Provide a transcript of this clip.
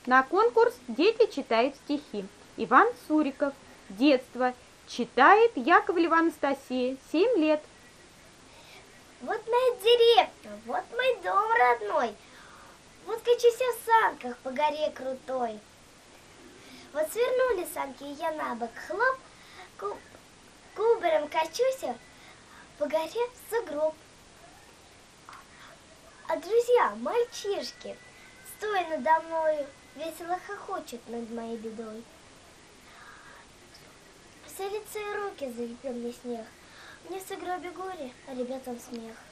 На конкурс «Дети читают стихи». Иван Суриков. Детство. Читает Яковлева Анастасия. 7 лет. Вот моя деревня, вот мой дом родной. Вот качусь я в санках по горе крутой. Вот свернули санки, и я на бок, хлоп, кубарем качусь по горе в сугроб. А друзья, мальчишки, стоя надо мною, весело хохочут над моей бедой. Все лица и руки залепил мне снег. Мне в сугробе горе, а ребятам смех.